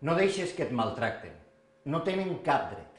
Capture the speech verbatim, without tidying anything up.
No deixes que et maltracten. No tenen cap dret.